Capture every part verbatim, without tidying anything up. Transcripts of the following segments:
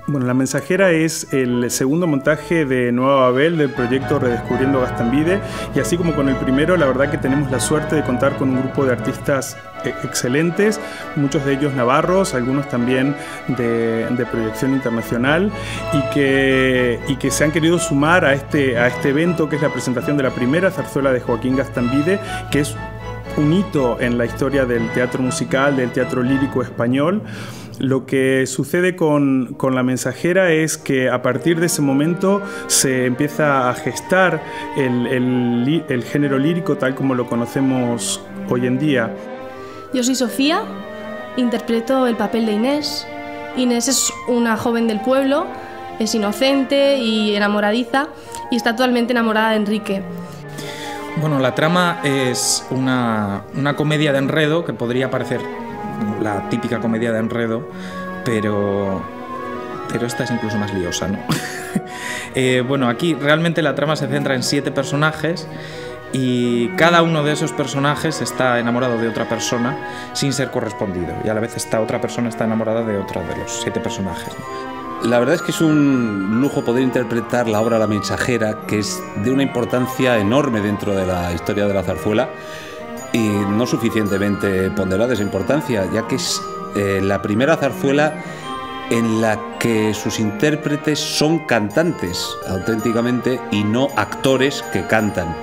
Bueno, La Mensajera es el segundo montaje de Nueva Babel del proyecto Redescubriendo Gaztambide, y así como con el primero, la verdad que tenemos la suerte de contar con un grupo de artistas excelentes, muchos de ellos navarros, algunos también de, de proyección internacional, y que, y que se han querido sumar a este, a este evento, que es la presentación de la primera zarzuela de Joaquín Gaztambide, que es un hito en la historia del teatro musical, del teatro lírico español. Lo que sucede con, con La Mensajera es que a partir de ese momento se empieza a gestar el, el, el género lírico tal como lo conocemos hoy en día. Yo soy Sofía, interpreto el papel de Inés. Inés es una joven del pueblo, es inocente y enamoradiza, y está totalmente enamorada de Enrique. Bueno, la trama es una, una comedia de enredo que podría parecer la típica comedia de enredo, pero, pero esta es incluso más liosa, ¿no? eh, bueno, aquí realmente la trama se centra en siete personajes y cada uno de esos personajes está enamorado de otra persona sin ser correspondido, y a la vez esta otra persona está enamorada de otra de los siete personajes, ¿no? La verdad es que es un lujo poder interpretar la obra La Mensajera, que es de una importancia enorme dentro de la historia de la zarzuela, y no suficientemente ponderada esa importancia, ya que es eh, la primera zarzuela en la que sus intérpretes son cantantes auténticamente y no actores que cantan,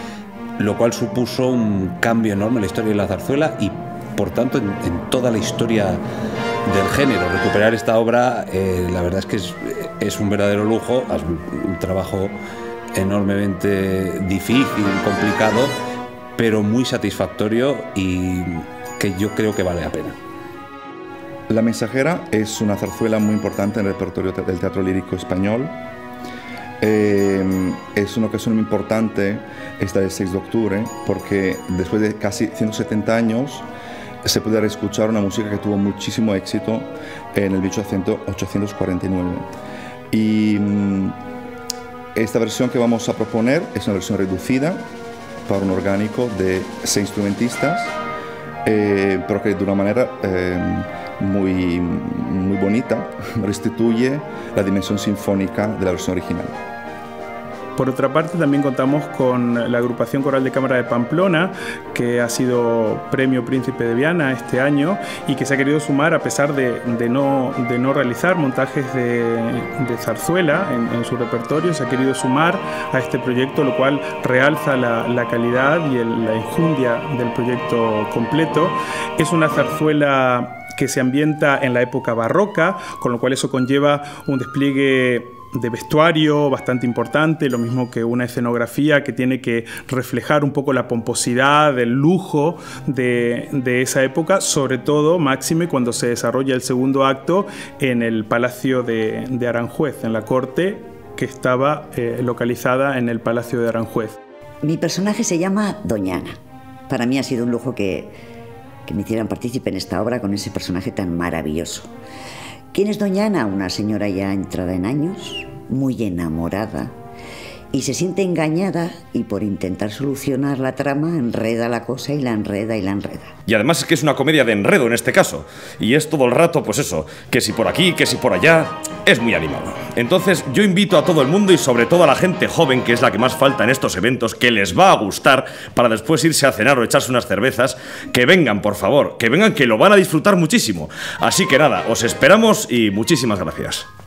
lo cual supuso un cambio enorme en la historia de la zarzuela y por tanto en, en toda la historia del género. Recuperar esta obra, eh, la verdad es que es, es un verdadero lujo, es un trabajo enormemente difícil, complicado, pero muy satisfactorio y que yo creo que vale la pena. La Mensajera es una zarzuela muy importante en el repertorio del teatro lírico español. Eh, es una ocasión muy importante esta del seis de octubre, porque después de casi ciento setenta años se puede escuchar una música que tuvo muchísimo éxito en el mil ochocientos cuarenta y nueve. Y esta versión que vamos a proponer es una versión reducida para un orgánico de seis instrumentistas, eh, pero que de una manera eh, muy, muy bonita restituye la dimensión sinfónica de la versión original. Por otra parte, también contamos con la agrupación coral de cámara de Pamplona, que ha sido premio Príncipe de Viana este año y que se ha querido sumar a pesar de, de, no, de no realizar montajes de, de zarzuela en, en su repertorio. Se ha querido sumar a este proyecto, lo cual realza la, la calidad y el, la enjundia del proyecto completo. Es una zarzuela que se ambienta en la época barroca, con lo cual eso conlleva un despliegue de vestuario bastante importante, lo mismo que una escenografía que tiene que reflejar un poco la pomposidad, el lujo de, de esa época, sobre todo, máxime, cuando se desarrolla el segundo acto en el Palacio de, de Aranjuez, en la corte que estaba eh, localizada en el Palacio de Aranjuez. Mi personaje se llama Doña Ana. Para mí ha sido un lujo que, que me hicieran partícipe en esta obra con ese personaje tan maravilloso. ¿Quién es Doña Ana? Una señora ya entrada en años, muy enamorada, y se siente engañada y por intentar solucionar la trama enreda la cosa y la enreda y la enreda. Y además es que es una comedia de enredo en este caso, y es todo el rato pues eso, que si por aquí, que si por allá, es muy animado. Entonces yo invito a todo el mundo y sobre todo a la gente joven, que es la que más falta en estos eventos, que les va a gustar para después irse a cenar o echarse unas cervezas, que vengan por favor, que vengan, que lo van a disfrutar muchísimo. Así que nada, os esperamos y muchísimas gracias.